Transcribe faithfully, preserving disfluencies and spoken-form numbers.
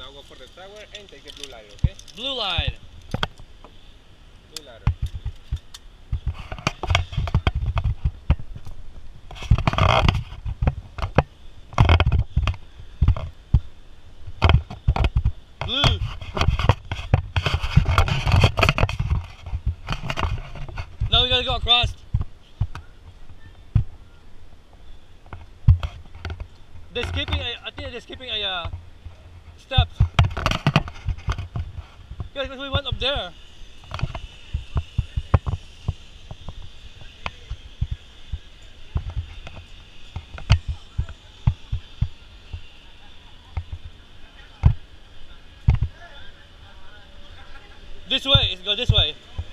Now go for the tower and take the blue ladder, okay? Blue line. Blue ladder. Blue. Now we gotta go across. They're skipping a, I think they're skipping a uh, steps. Guys, we went up there. This way, let's go this way.